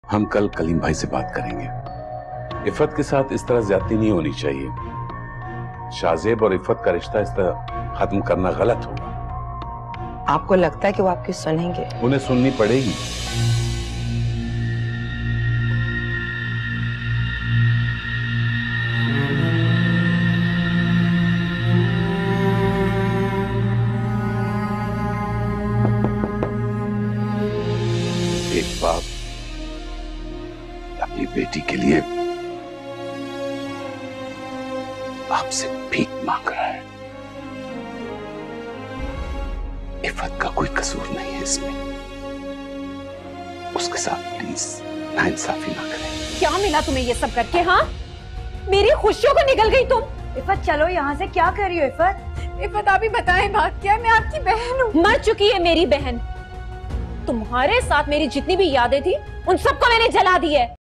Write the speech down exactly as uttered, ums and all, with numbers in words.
हम कल कलीम भाई से बात करेंगे। इफत के साथ इस तरह ज्यादती नहीं होनी चाहिए। शाहजेब और इफत का रिश्ता इस तरह खत्म करना गलत होगा। आपको लगता है कि वो आपकी सुनेंगे? उन्हें सुननी पड़ेगी। एक बाप अपनी बेटी के लिए आपसे भीख मांग रहा है। इफत का कोई कसूर नहीं है इसमें। उसके साथ प्लीज नाइंसाफी ना करें। क्या मिला तुम्हें ये सब करके? हाँ, मेरी खुशियों को निकल गई तुम। इफत चलो यहाँ से। क्या कर रही हो इफत? इफत आप ही बताएं बात क्या? मैं आपकी बहन हूँ। मर चुकी है मेरी बहन। तुम्हारे साथ मेरी जितनी भी यादें थी उन सबको मैंने जला दी है।